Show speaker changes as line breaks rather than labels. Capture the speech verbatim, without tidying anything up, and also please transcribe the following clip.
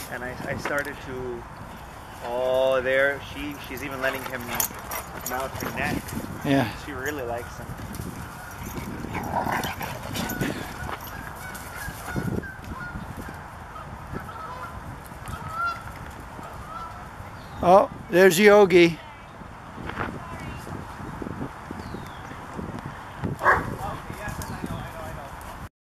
and I, I started to. Oh, there she she's even letting him mount her neck.
Yeah.
She really likes him.
Oh, there's Yogi.